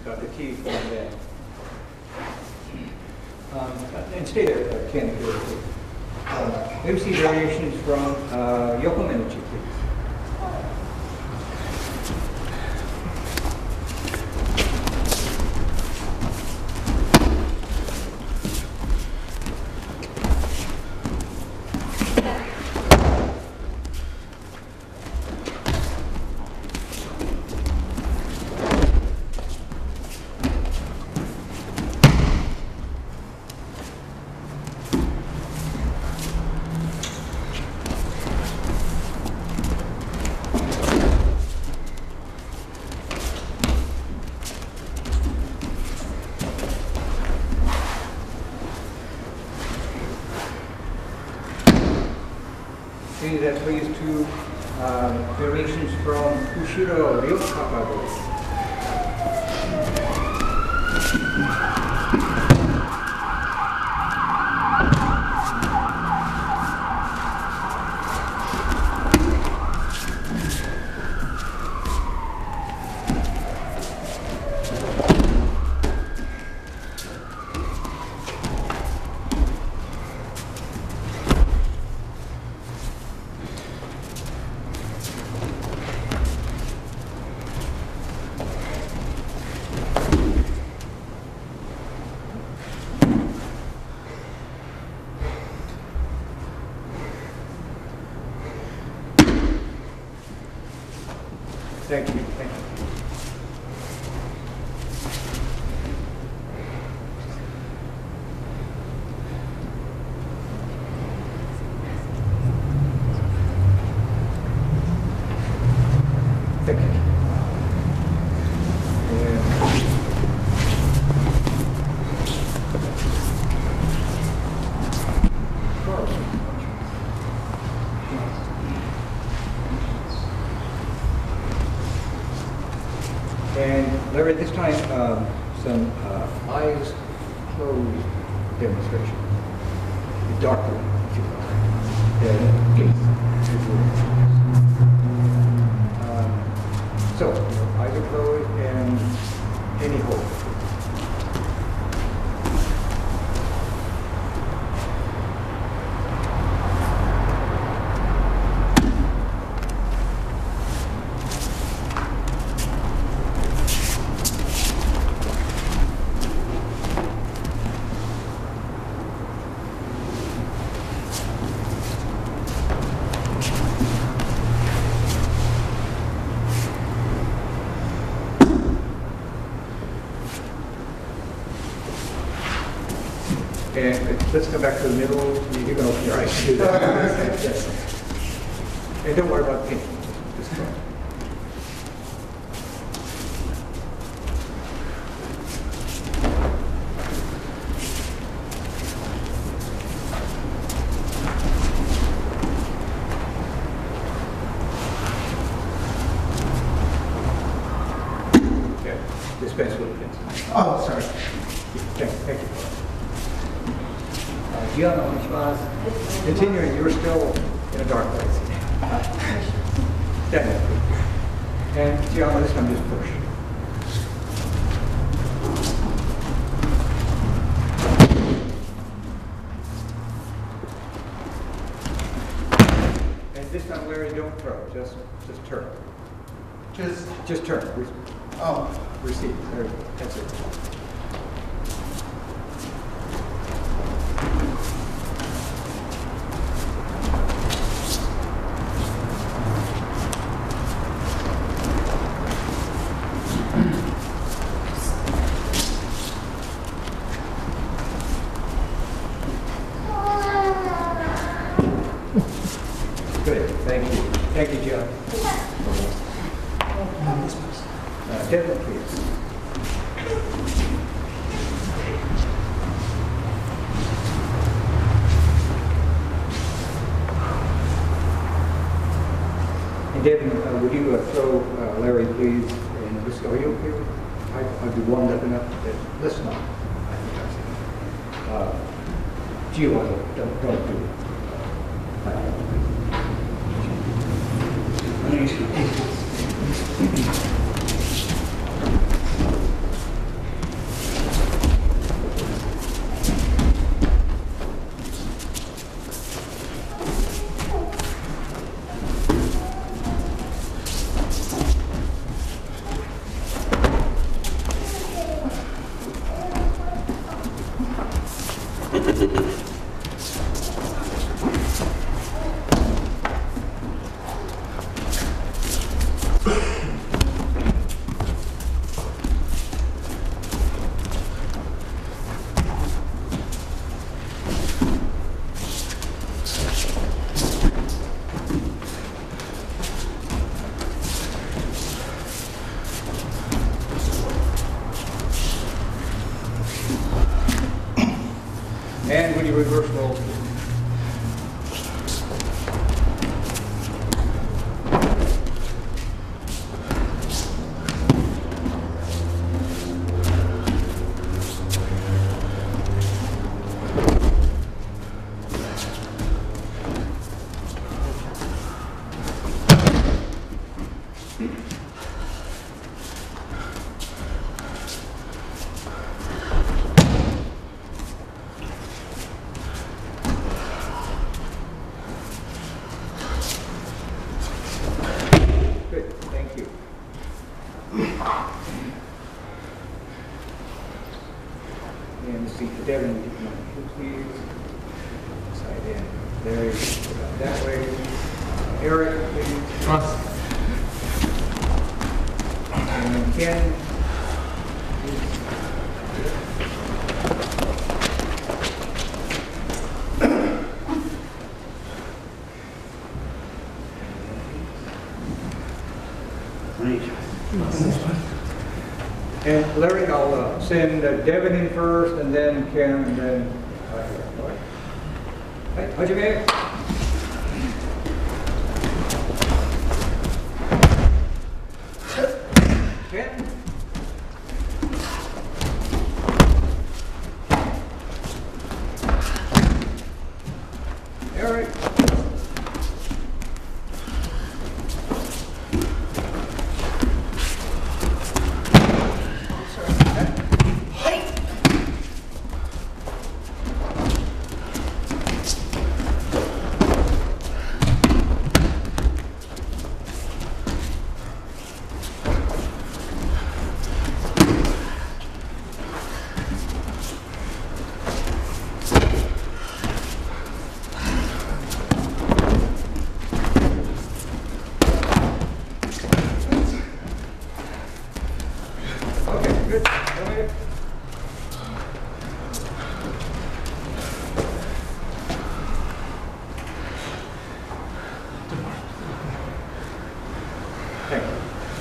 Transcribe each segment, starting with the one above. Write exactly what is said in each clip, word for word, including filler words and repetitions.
got the tea from there. Um, and stay there, uh, Ken, if you're okay. Uh, let me see variations from uh, Yoko Menuchi, please. That brings to um, variations from Ushiro Ryokakago. Thank you. Thank you. Thank you. And Larry, this time, um, some uh, eyes closed demonstration. Darkly, if you will. And gaze. Um, so, eyes are closed and any hold. And let's come back to the middle. You can open your eyes to do that. Yes. And don't worry about pain. Just go. Okay. Dispense with it. Oh, sorry. Thank, thank you. Continuing, you're still in a dark place. Definitely. And Gianna, this time just push. And this time, Larry, don't throw. Just, just turn. Just, just turn. Re oh, receive. There you go. That's it. Good, thank you. Thank you, John. Uh, Devin, please. And Devin, uh, would you uh, throw uh, Larry, please? And just are you okay with I, I'd be warmed up enough that let's not. I think that's it. Uh, Gio, don't, don't do it. And would you reverse roll? Good, thank you. And the seat for Devin, would you come on, please? Side in. There, that way. Eric, please. And then Ken. And Larry, I'll uh, send uh, Devin in first, and then Ken, and then uh, all right. Hey, how'd you make? Ken? Eric? Okay, good. Go ahead. Thank you.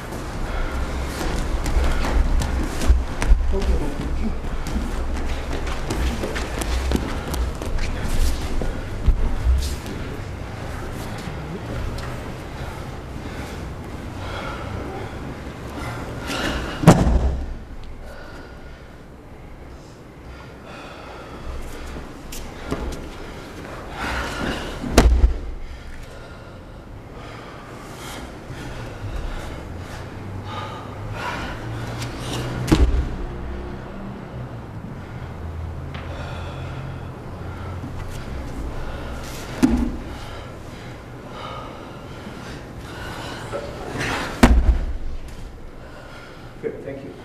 Good, thank you.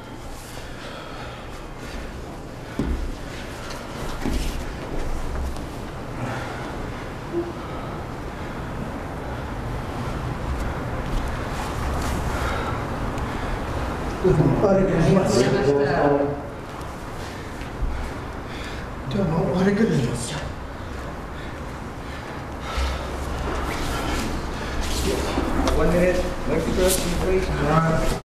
Don't know what a good is. One minute, next question, please.